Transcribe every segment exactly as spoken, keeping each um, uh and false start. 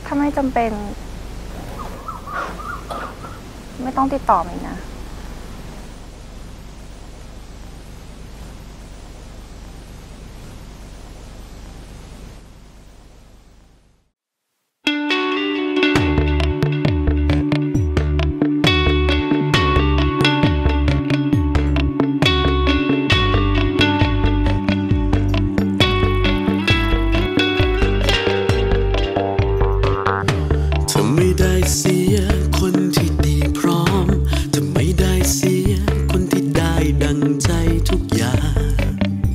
ถ้าไม่จำเป็นไม่ต้องติดต่อเลยนะเสียคนที่ดีพร้อมจะไม่ได้เสียคนที่ได้ดังใจทุกอย่าง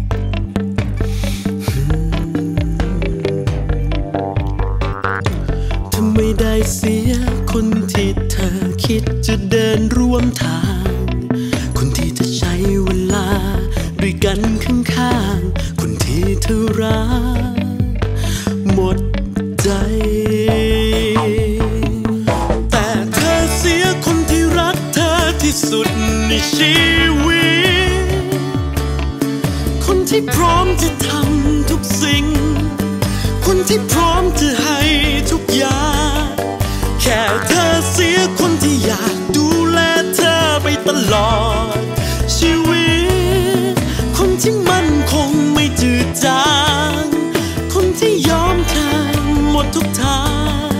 ถ้าไม่ได้เสียคนที่เธอคิดจะเดินร่วมทางคนที่จะใช้เวลาด้วยกันข้างๆคนที่เธอรักหมดใจที่สุดในชีวิตคนที่พร้อมจะทำทุกสิ่งคนที่พร้อมจะให้ทุกอย่างแค่เธอเสียคนที่อยากดูแลเธอไปตลอดชีวิตคนที่มั่นคงไม่จืดจางคนที่ยอมเธอหมดทุกทาง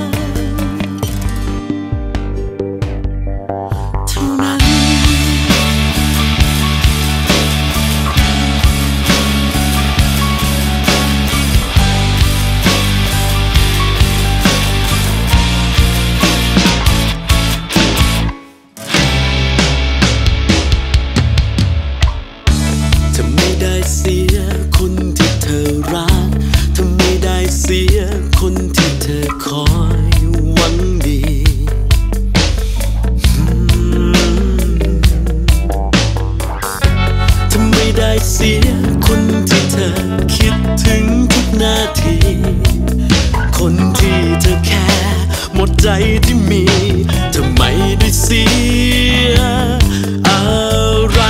เสียคนที่เธอรักถ้าไม่ได้เสียคนที่เธอคอยหวังดีถ้าไม่ได้เสียคนที่เธอคิดถึงทุกนาทีคนที่เธอแค่หมดใจที่มีเธอไม่ได้เสียอะไร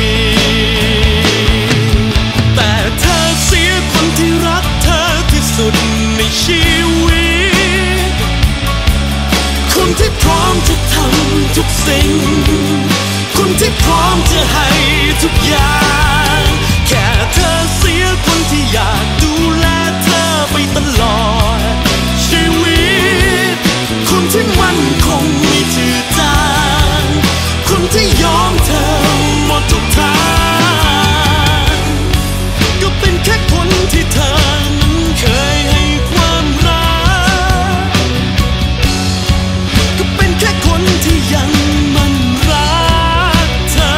ในชีวิตคนที่พร้อมจะทำทุกสิ่งคนที่พร้อมจะให้ทุกอย่างแค่เธอเสียคนที่อยากดูแลเธอไปตลอดชีวิตคนที่มั่นคงไม่จืดจางคนที่ยอมเธอหมดทุกทางก็เป็นแค่คนที่เธอเคยให้ความรักก็เป็นแค่คนที่ยังมันรักเธอ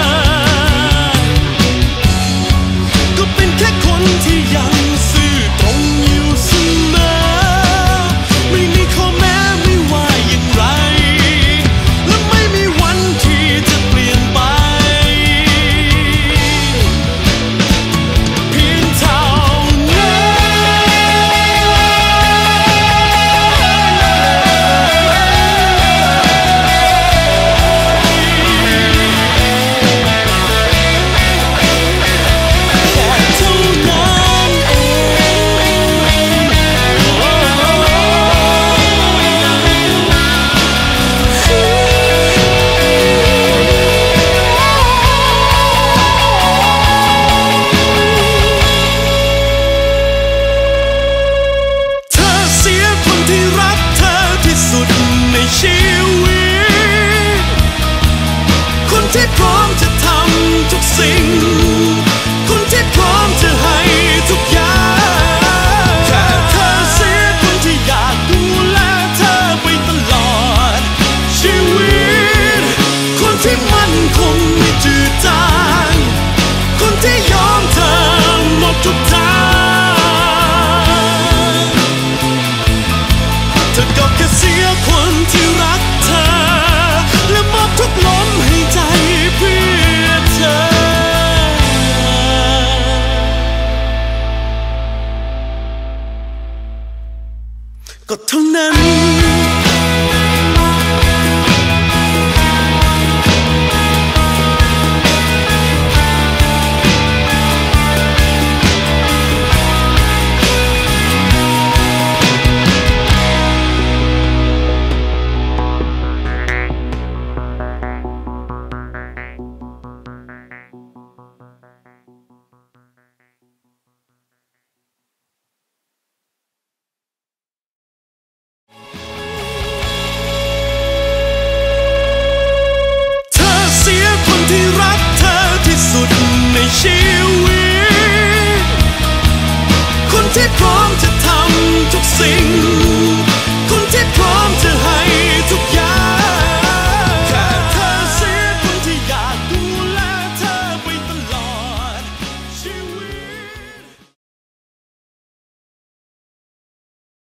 ก็เป็นแค่คนที่ยังซื่อตรงอยู่เสมอไม่มีข้อแม้ไม่ว่าอย่างไรและไม่มีวันที่จะเปลี่ยนไปเพียงเท่าชีวิตคนที่พร้อมจะทำทุกสิ่งคนที่พร้อมจะให้ทุกอย่างแค่เธอเสียคนที่อยากดูแลเธอไปตลอดชีวิตคนที่มั่นคงไม่จืดจางคนที่ยอมเธอหมดทุกทางเธอก็แค่เสียคนที่รักเธอและมอบทุกลมหายใจเพื่อเธอก็เท่านั้นพร้อมจะทำทุกสิ่ง